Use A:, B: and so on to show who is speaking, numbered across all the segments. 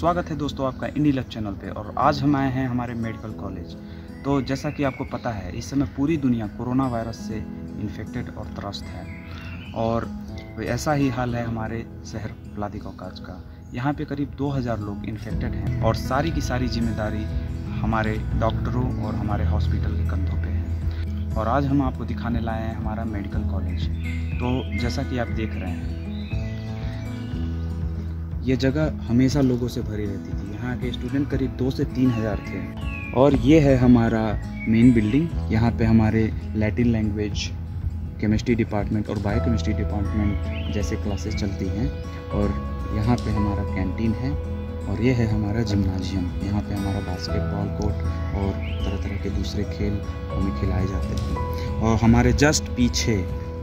A: स्वागत है दोस्तों आपका इंडी लैब चैनल पे। और आज हम आए हैं हमारे मेडिकल कॉलेज। तो जैसा कि आपको पता है, इस समय पूरी दुनिया कोरोना वायरस से इन्फेक्टेड और त्रस्त है। और ऐसा ही हाल है हमारे शहर व्लादिकोकाज का। यहाँ पे करीब 2000 लोग इन्फेक्टेड हैं और सारी की सारी जिम्मेदारी हमारे डॉक्टरों और हमारे हॉस्पिटल के कंधों पे है। और आज हम आपको दिखाने लाए हैं हमारा मेडिकल कॉलेज। तो जैसा कि आप देख रहे हैं, ये जगह हमेशा लोगों से भरी रहती थी। यहाँ के स्टूडेंट करीब 2 से 3 हज़ार थे। और ये है हमारा मेन बिल्डिंग। यहाँ पे हमारे लैटिन लैंग्वेज, केमिस्ट्री डिपार्टमेंट और बायोकेमिस्ट्री डिपार्टमेंट जैसे क्लासेस चलती हैं। और यहाँ पे हमारा कैंटीन है। और ये है हमारा जिम्नाजियम। यहाँ पे हमारा बास्केटबॉल कोर्ट और तरह तरह के दूसरे खेल हमें खिलाए जाते हैं। और हमारे जस्ट पीछे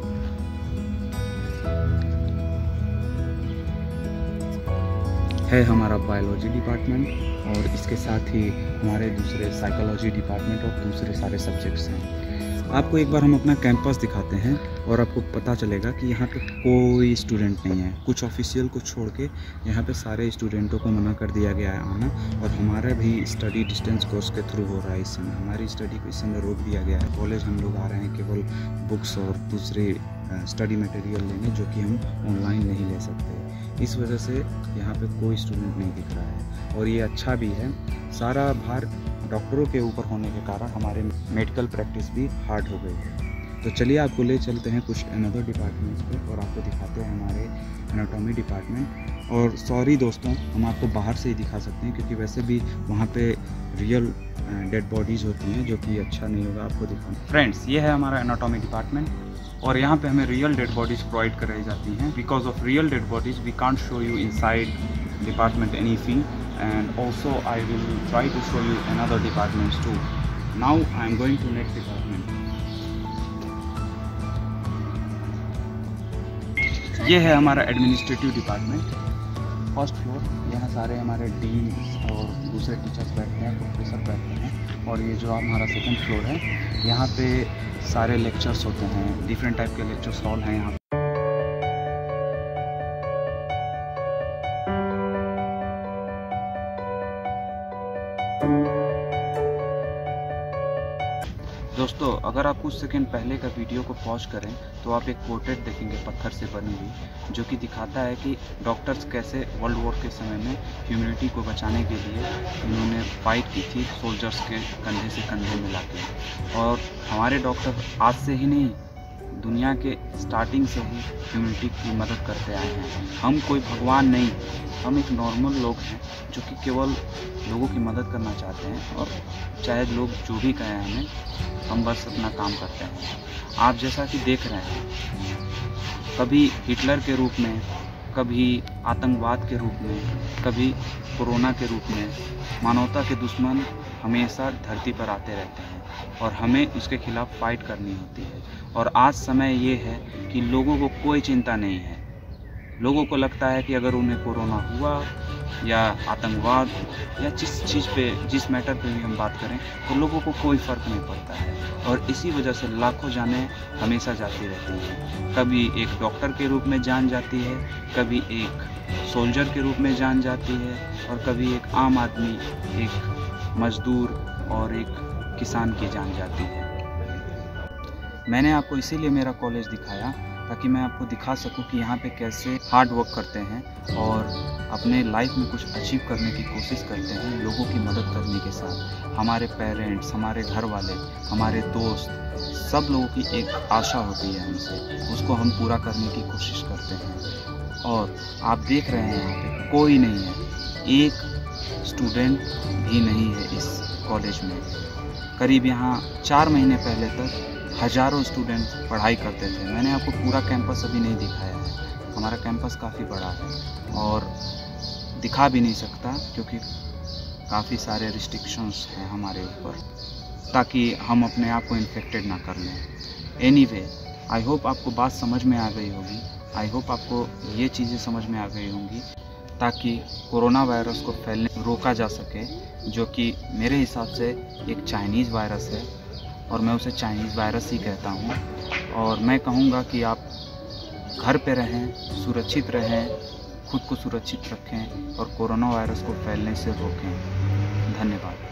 A: है हमारा बायोलॉजी डिपार्टमेंट और इसके साथ ही हमारे दूसरे साइकोलॉजी डिपार्टमेंट और दूसरे सारे सब्जेक्ट्स हैं। आपको एक बार हम अपना कैंपस दिखाते हैं और आपको पता चलेगा कि यहाँ पे कोई स्टूडेंट नहीं है। कुछ ऑफिशियल को छोड़ के यहाँ पे सारे स्टूडेंटों को मना कर दिया गया है आना। और हमारा भी स्टडी डिस्टेंस कोर्स के थ्रू हो रहा है। इस समय हमारी स्टडी को इस समय रोक दिया गया है। कॉलेज हम लोग आ रहे हैं केवल बुक्स और दूसरे स्टडी मटेरियल लेने, जो कि हम ऑनलाइन नहीं ले सकते। इस वजह से यहाँ पे कोई स्टूडेंट नहीं दिख रहा है और ये अच्छा भी है। सारा भार डॉक्टरों के ऊपर होने के कारण हमारे मेडिकल प्रैक्टिस भी हार्ड हो गई है। तो चलिए आपको ले चलते हैं कुछ अनदर डिपार्टमेंट्स पे और आपको दिखाते हैं हमारे एनाटॉमी डिपार्टमेंट। और सॉरी दोस्तों, हम आपको बाहर से ही दिखा सकते हैं क्योंकि वैसे भी वहाँ पे रियल डेड बॉडीज़ होती हैं, जो कि अच्छा नहीं होगा आपको दिखाना। फ्रेंड्स, ये है हमारा एनाटॉमी डिपार्टमेंट और यहाँ पे हमें रियल डेड बॉडीज़ प्रोवाइड कराई जाती हैं। Because of real dead bodies we can't show you inside department anything, and also I will try to show you another departments too. Now I am going to next department. ये है हमारा administrative department, first floor. यहाँ सारे हमारे deans और दूसरे teachers बैठते हैं, प्रोफेसर बैठते हैं। और ये जो हमारा सेकंड फ्लोर है, यहाँ पे सारे लेक्चर्स होते हैं, डिफरेंट टाइप के लेक्चर्स हॉल हैं यहाँ पे। दोस्तों, अगर आप कुछ सेकंड पहले का वीडियो को पॉज करें तो आप एक पोर्ट्रेट देखेंगे पत्थर से बनी हुई, जो कि दिखाता है कि डॉक्टर्स कैसे वर्ल्ड वॉर के समय में ह्यूमैनिटी को बचाने के लिए इन्होंने फाइट की थी सोल्जर्स के कंधे से कंधे मिला के। और हमारे डॉक्टर आज से ही नहीं, दुनिया के स्टार्टिंग से ही ह्यूमैनिटी की मदद करते आए हैं। हम कोई भगवान नहीं, हम एक नॉर्मल लोग हैं जो कि केवल लोगों की मदद करना चाहते हैं। और चाहे लोग जो भी कहें हमें, हम बस अपना काम करते हैं। आप जैसा कि देख रहे हैं, कभी हिटलर के रूप में, कभी आतंकवाद के रूप में, कभी कोरोना के रूप में मानवता के दुश्मन हमेशा धरती पर आते रहते हैं और हमें उसके खिलाफ फाइट करनी होती है। और आज समय ये है कि लोगों को कोई चिंता नहीं है। लोगों को लगता है कि अगर उन्हें कोरोना हुआ या आतंकवाद या जिस मैटर पे भी हम बात करें, तो लोगों को कोई फ़र्क नहीं पड़ता है। और इसी वजह से लाखों जानें हमेशा जाती रहती हैं। कभी एक डॉक्टर के रूप में जान जाती है, कभी एक सोल्जर के रूप में जान जाती है, और कभी एक आम आदमी, एक मजदूर और एक किसान की जान जाती है। मैंने आपको इसीलिए मेरा कॉलेज दिखाया ताकि मैं आपको दिखा सकूं कि यहाँ पे कैसे हार्ड वर्क करते हैं और अपने लाइफ में कुछ अचीव करने की कोशिश करते हैं, लोगों की मदद करने के साथ। हमारे पेरेंट्स, हमारे घर वाले, हमारे दोस्त, सब लोगों की एक आशा होती है हमसे, उसको हम पूरा करने की कोशिश करते हैं। और आप देख रहे हैं यहाँ पे कोई नहीं है, एक स्टूडेंट भी नहीं है इस कॉलेज में। करीब यहाँ 4 महीने पहले तक हज़ारों स्टूडेंट्स पढ़ाई करते थे। मैंने आपको पूरा कैंपस अभी नहीं दिखाया है। हमारा कैंपस काफ़ी बड़ा है और दिखा भी नहीं सकता क्योंकि काफ़ी सारे रिस्ट्रिक्शंस हैं हमारे ऊपर, ताकि हम अपने आप को इन्फेक्टेड ना कर लें। एनीवे, आई होप आपको बात समझ में आ गई होगी। आई होप आपको ये चीज़ें समझ में आ गई होंगी ताकि कोरोना वायरस को फैलने रोका जा सके, जो कि मेरे हिसाब से एक चाइनीज़ वायरस है और मैं उसे चाइनीज़ वायरस ही कहता हूँ। और मैं कहूँगा कि आप घर पे रहें, सुरक्षित रहें, खुद को सुरक्षित रखें और कोरोना वायरस को फैलने से रोकें। धन्यवाद।